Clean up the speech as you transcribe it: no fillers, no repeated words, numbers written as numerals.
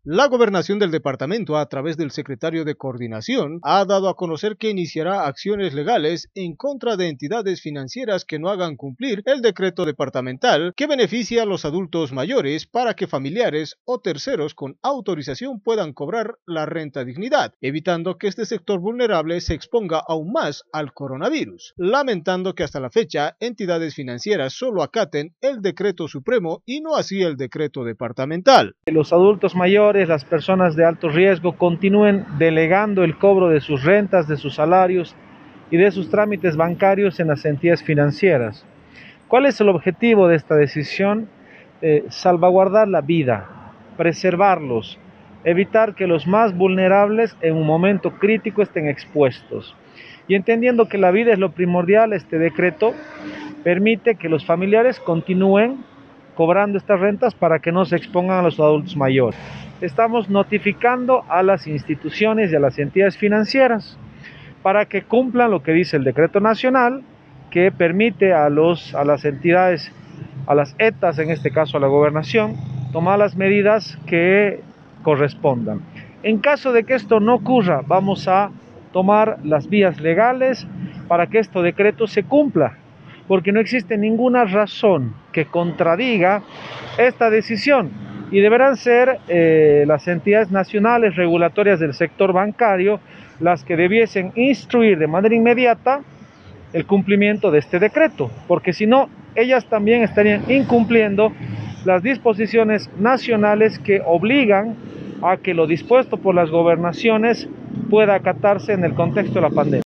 La gobernación del departamento, a través del secretario de Coordinación, ha dado a conocer que iniciará acciones legales en contra de entidades financieras que no hagan cumplir el decreto departamental que beneficia a los adultos mayores para que familiares o terceros con autorización puedan cobrar la renta dignidad, evitando que este sector vulnerable se exponga aún más al coronavirus, lamentando que hasta la fecha entidades financieras solo acaten el decreto supremo y no así el decreto departamental. Los adultos mayores, las personas de alto riesgo, continúen delegando el cobro de sus rentas, de sus salarios y de sus trámites bancarios en las entidades financieras. ¿Cuál es el objetivo de esta decisión? Salvaguardar la vida, preservarlos, evitar que los más vulnerables en un momento crítico estén expuestos. Y entendiendo que la vida es lo primordial, este decreto permite que los familiares continúen cobrando estas rentas para que no se expongan a los adultos mayores. Estamos notificando a las instituciones y a las entidades financieras para que cumplan lo que dice el decreto nacional, que permite a las entidades, a las ETAs, en este caso a la gobernación, tomar las medidas que correspondan. En caso de que esto no ocurra, vamos a tomar las vías legales para que este decreto se cumpla, porque no existe ninguna razón que contradiga esta decisión y deberán ser las entidades nacionales regulatorias del sector bancario las que debiesen instruir de manera inmediata el cumplimiento de este decreto, porque si no, ellas también estarían incumpliendo las disposiciones nacionales que obligan a que lo dispuesto por las gobernaciones pueda acatarse en el contexto de la pandemia.